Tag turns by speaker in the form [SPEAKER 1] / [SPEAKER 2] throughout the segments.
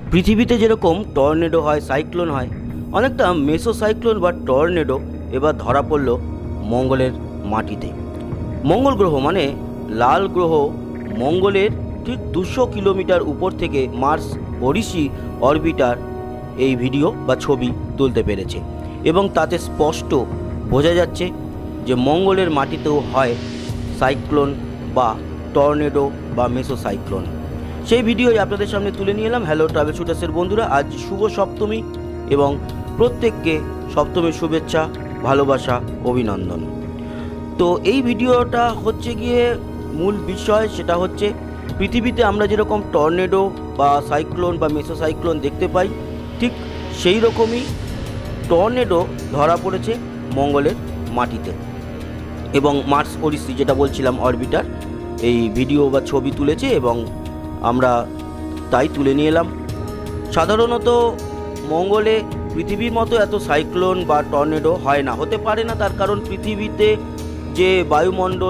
[SPEAKER 1] পৃথিবীতে যেরকম টর্নেডো হয়, সাইক্লোন হয়, অনেকটা মেসো সাইক্লোন বা টর্নেডো এবার ধরা পড়ল মঙ্গলের মাটিতে। মঙ্গল গ্রহ মানে লাল গ্রহ মঙ্গলের ঠিক 200 কিলোমিটার উপর থেকে মার্স ওডিসি অরবিটার এই ভিডিও বা ছবি তুলতে পেরেছে এবং তাতে স্পষ্ট বোঝা যাচ্ছে যে মঙ্গলের মাটিতেও হয় সাইক্লোন বা টর্নেডো বা মেসো সাইক্লোন। সেই ভিডিওই আপনাদের সামনে তুলে নিয়ে এলাম। হ্যালো ট্রাভেল শুটার্সের বন্ধুরা, আজ শুভ সপ্তমী এবং প্রত্যেককে সপ্তমীর শুভেচ্ছা, ভালোবাসা, অভিনন্দন। তো এই ভিডিওটা হচ্ছে গিয়ে মূল বিষয়, সেটা হচ্ছে পৃথিবীতে আমরা যেরকম টর্নেডো বা সাইক্লোন বা মেসো সাইক্লোন দেখতে পাই, ঠিক সেই রকমই টর্নেডো ধরা পড়েছে মঙ্গলের মাটিতে এবং মার্স ওডিসি যেটা বলছিলাম অরবিটার এই ভিডিও বা ছবি তুলেছে এবং আমরা তাই তুলে নিয়ে এলাম। সাধারণত মঙ্গলে পৃথিবীর মতো এত সাইক্লোন বা টর্নেডো হয় না, হতে পারে না। তার কারণ পৃথিবীতে যে বায়ুমণ্ডল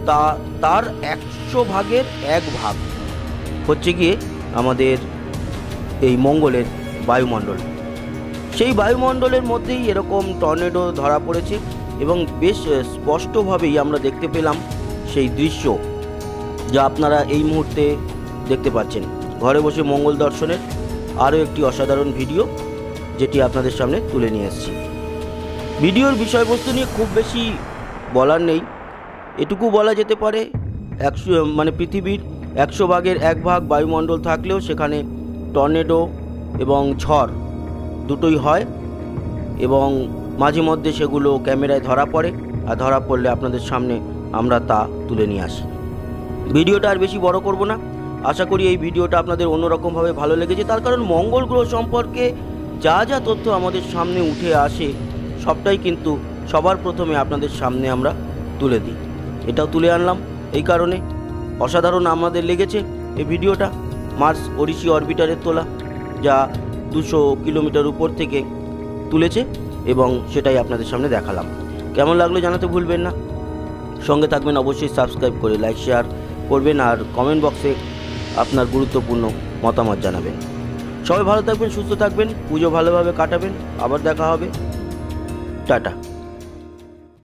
[SPEAKER 1] তার 100 ভাগের 1 ভাগ হচ্ছে গিয়ে আমাদের এই মঙ্গলের বায়ুমণ্ডল। সেই বায়ুমণ্ডলের মধ্যেই এরকম টর্নেডো ধরা পড়েছে এবং বেশ স্পষ্টভাবেই আমরা দেখতে পেলাম সেই দৃশ্য, যা আপনারা এই মুহূর্তে দেখতে পাচ্ছেন। ঘরে বসে মঙ্গল দর্শনের আরও একটি অসাধারণ ভিডিও, যেটি আপনাদের সামনে তুলে নিয়ে এসেছি। ভিডিওর বিষয়বস্তু নিয়ে খুব বেশি বলার নেই, এটুকু বলা যেতে পারে পৃথিবীর 100 ভাগের 1 ভাগ বায়ুমণ্ডল থাকলেও সেখানে টর্নেডো এবং ঝড় দুটোই হয় এবং মাঝে মধ্যে সেগুলো ক্যামেরায় ধরা পড়ে, আর ধরা পড়লে আপনাদের সামনে আমরা তা তুলে নিয়ে আসি। ভিডিওটা আর বেশি বড় করব না, আশা করি এই ভিডিওটা আপনাদের অন্যরকমভাবে ভালো লেগেছে। তার কারণ মঙ্গল গ্রহ সম্পর্কে যা যা তথ্য আমাদের সামনে উঠে আসে সবটাই কিন্তু সবার প্রথমে আপনাদের সামনে আমরা তুলে দিই। এটাও তুলে আনলাম এই কারণে, অসাধারণ আমাদের লেগেছে এই ভিডিওটা। মার্স ওডিসি অরবিটারের তোলা, যা 200 কিলোমিটার উপর থেকে তুলেছে এবং সেটাই আপনাদের সামনে দেখালাম। কেমন লাগলো জানাতে ভুলবেন না, সঙ্গে থাকবেন অবশ্যই সাবস্ক্রাইব করে, লাইক শেয়ার করবেন আর কমেন্ট বক্সে আপনার গুরুত্বপূর্ণ মতামত জানাবেন। সবাই ভালো থাকবেন, সুস্থ থাকবেন, পুজো ভালোভাবে কাটাবেন। আবার দেখা হবে, টাটা।